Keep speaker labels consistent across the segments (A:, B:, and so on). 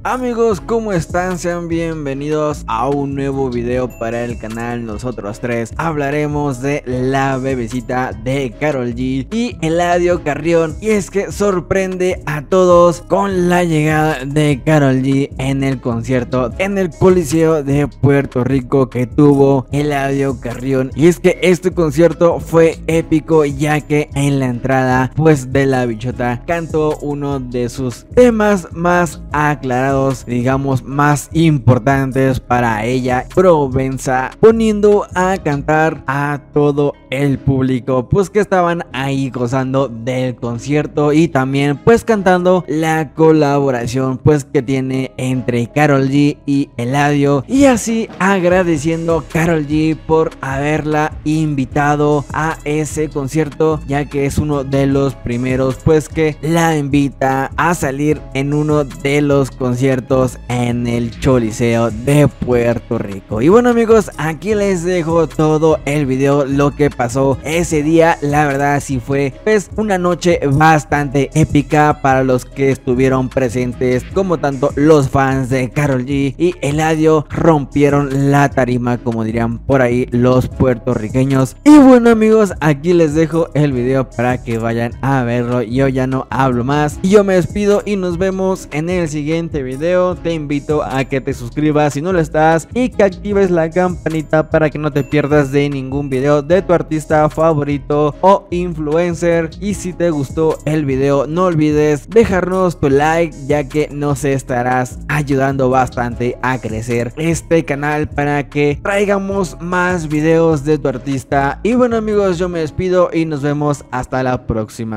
A: Amigos, ¿cómo están? Sean bienvenidos a un nuevo video para el canal. Nosotros tres hablaremos de la bebecita de Karol G y Eladio Carrión. Y es que sorprende a todos con la llegada de Karol G en el concierto en el Coliseo de Puerto Rico que tuvo Eladio Carrión. Y es que este concierto fue épico, ya que en la entrada pues de la bichota cantó uno de sus temas más aclarados, digamos más importantes para ella, Provenza, poniendo a cantar a todo el público pues que estaban ahí gozando del concierto, y también pues cantando la colaboración pues que tiene entre Karol G y Eladio, y así agradeciendo a Karol G por haberla invitado a ese concierto, ya que es uno de los primeros pues que la invita a salir en uno de los conciertos en el Coliseo de Puerto Rico. Y bueno amigos, aquí les dejo todo el video, lo que pasó ese día. La verdad sí fue pues una noche bastante épica para los que estuvieron presentes, como tanto los fans de Karol G y Eladio rompieron la tarima, como dirían por ahí los puertorriqueños. Y bueno amigos, aquí les dejo el video para que vayan a verlo. Yo ya no hablo más y yo me despido y nos vemos en el siguiente video. Te invito a que te suscribas si no lo estás y que actives la campanita para que no te pierdas de ningún video de tu artista favorito o influencer. Y si te gustó el video, no olvides dejarnos tu like, ya que nos estarás ayudando bastante a crecer este canal para que traigamos más videos de tu artista. Y bueno amigos, yo me despido y nos vemos hasta la próxima.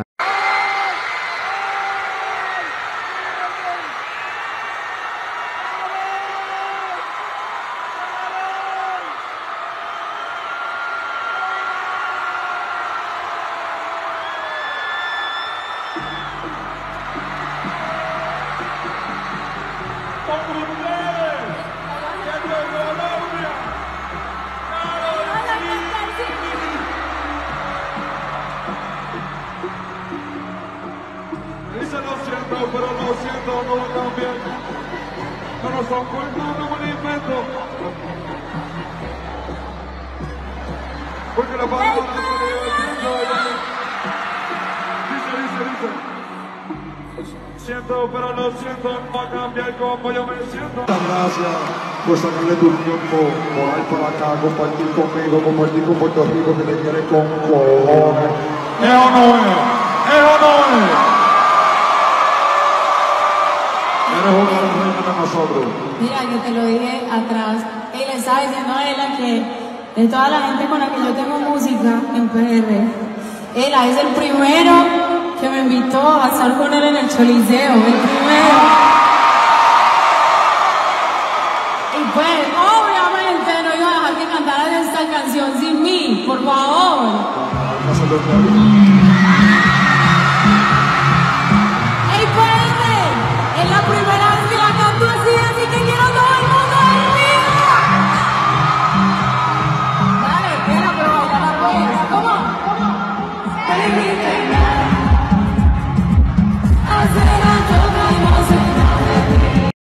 B: Dice lo siento, pero lo siento, no lo cambien. No nos son cuentos, no un invento. Porque la palabra dice. Siento, pero lo siento, no va a cambiar como yo me siento.
C: Muchas gracias por sacarle tu tiempo, volar por acá, compartir conmigo, compartir con Puerto Rico, que te quiere con cojones.
B: ¿Es o no es? ¿Es o no es?
C: Eres una de las reinas de nosotros.
D: Mira, que te lo dije atrás. Y le estaba diciendo a ella que de toda la gente con la que yo tengo música en PR, ella es el primero que me invitó a estar con él en el Coliseo. El primero. Y pues, obviamente, no iba a dejar que cantaran esta canción sin mí, por favor.
C: Vamos a hacerlo otra vez.